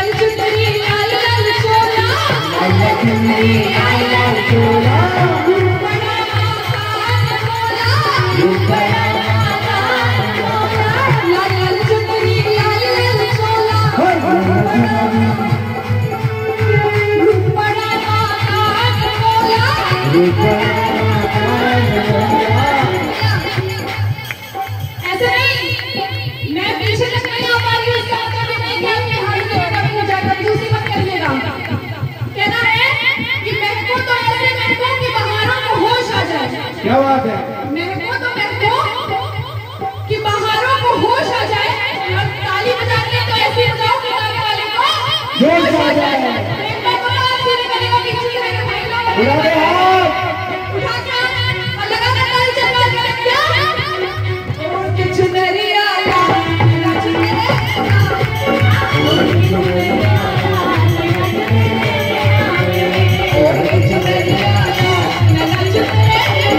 क्या बात है? महको तो महको कि बाहरों को होश आ जाए और ताली बजाते तो ऐसे बजाओ कि ताली वाले को जोश आ जाए। एक बार तो आप सीधे करेगा पीछे से मेरे भाई लोग उठा दे हाथ, उठा के और लगा के ताली चलवा के क्या और कुछ नहीं आया नाच मेरे और कुछ नहीं आया नाच मेरे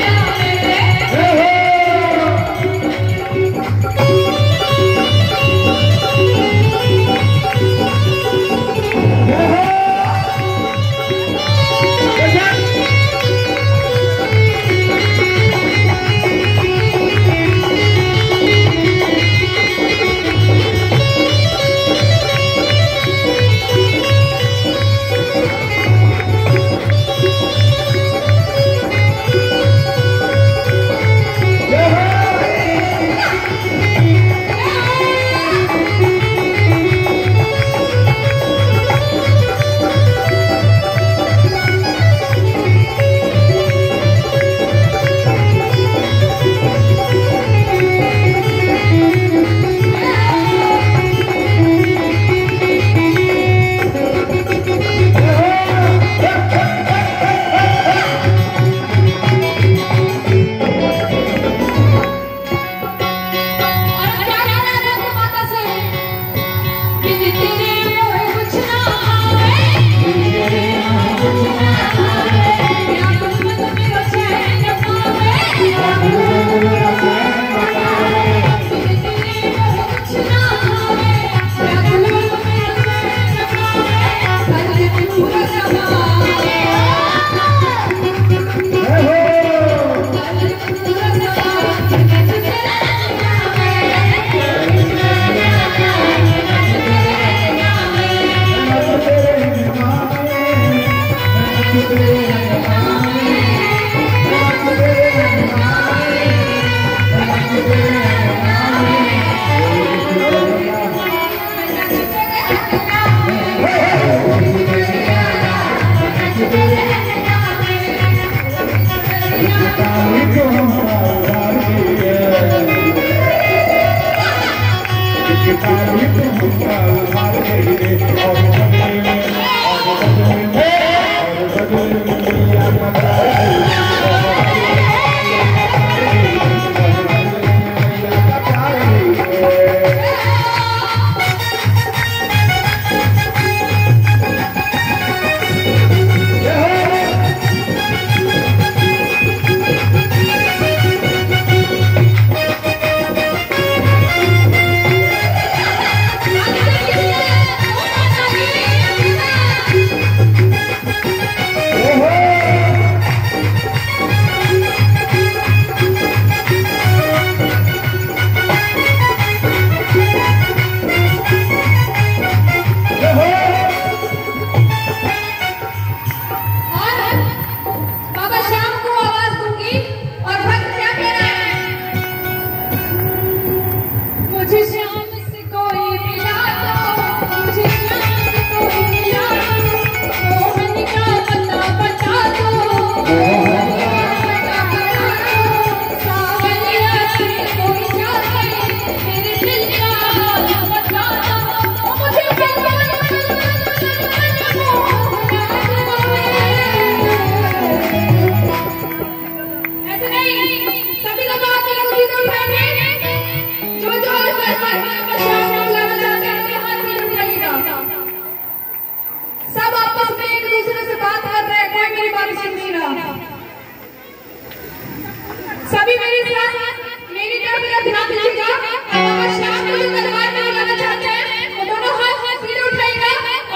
सभी मेरे साथ मेरी तरफ ध्यान दीजिएगा। अगर शाम को जो तलवार में लगाना चाहते हैं वो दोनों हाथ सीधे उठाइएगा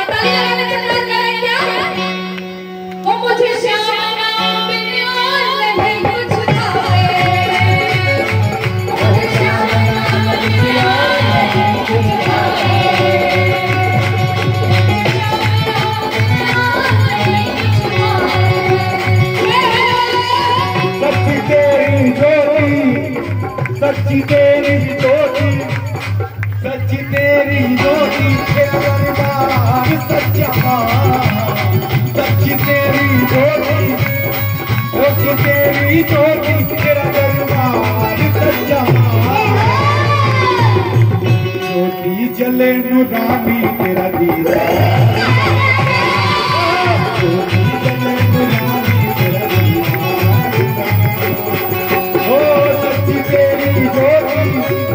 तेरी ज्योति तेरा दरबार सच्चा ज्योति जले नूरानी तेरा दीदार ज्योति जले नूरानी तेरा दीदार ओ सच्ची तेरी ज्योति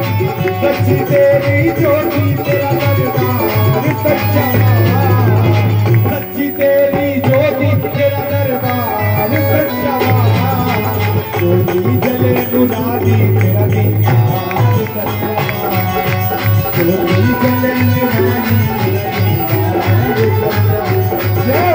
तेरा दरबार सच्चा सच्ची तेरी ज्योति तेरा दरबार सच्चा ज्योति जले नूरानी तेरा दीदार सच्चा ज्योति जले नूरानी तेरा दीदार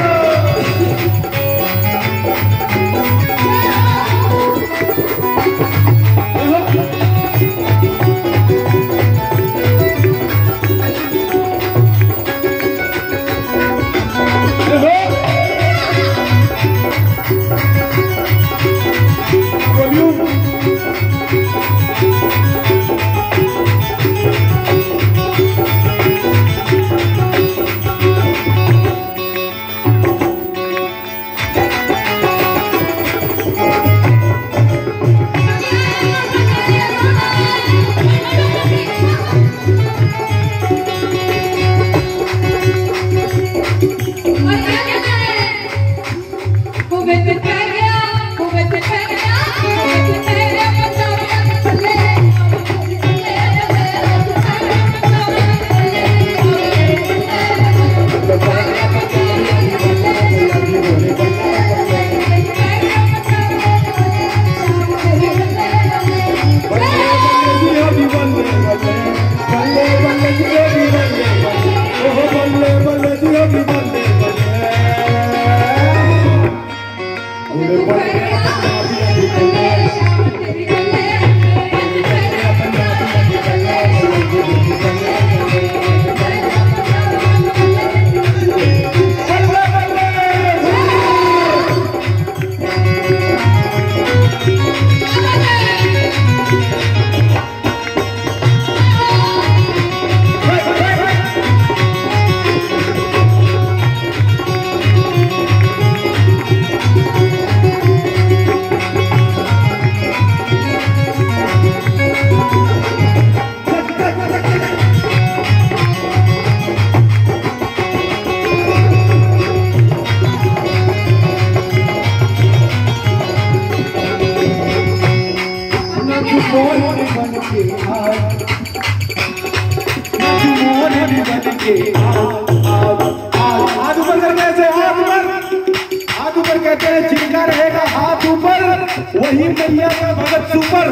वही मैया का भगत सुपर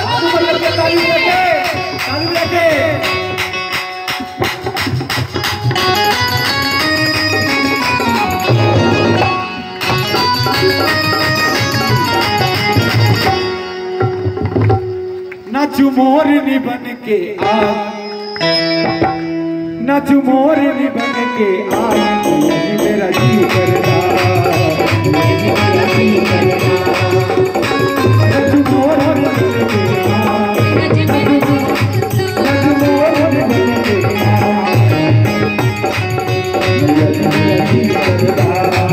ताली लेके नाचू मोरनी बन के आ नाचू मोरनी बन के आ यही मेरा जी करता यही मेरा जी करता नाचू मोरनी बन के आ नाचू मोरनी बन के आ यही मेरा जी करता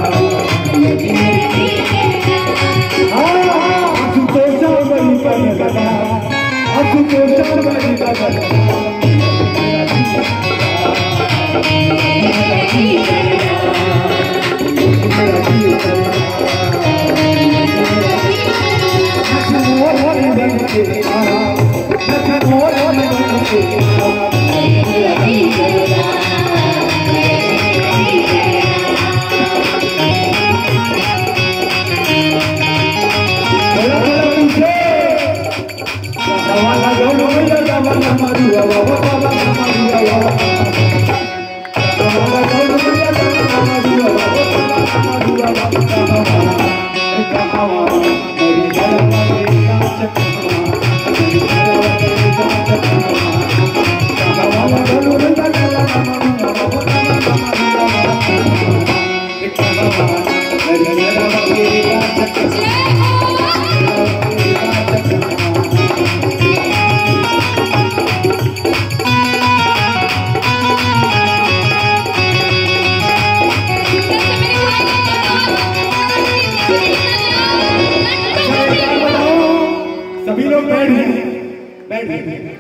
आंसू तो जावई बन गया आंसू तो जावई बन गया में